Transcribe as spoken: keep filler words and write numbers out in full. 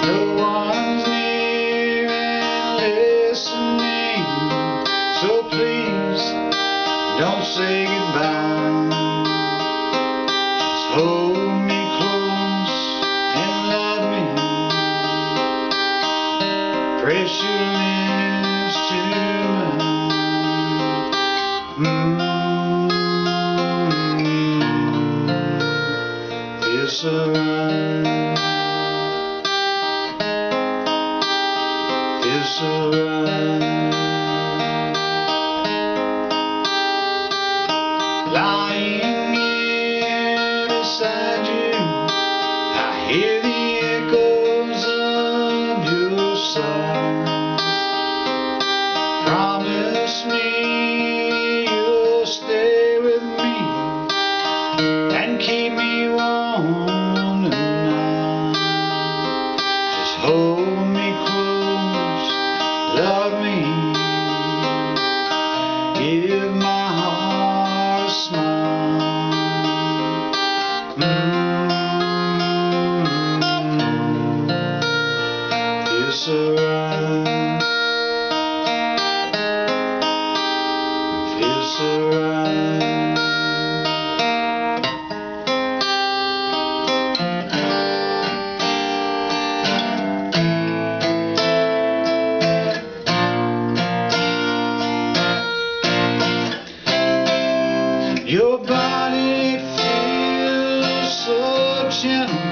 No one's near and listening, so please don't say goodbye. Just hold me close and love me. Press your lips to mine. Mm-hmm. Feels so right. Feels so right. Lying here beside you, I hear the echoes of your sighs. Promise me you'll stay with me and keep me warm tonight. Just hold me close, love me, give my heart a smile. Mm-hmm. Feels so right. Feels so right. Your body feels so gentle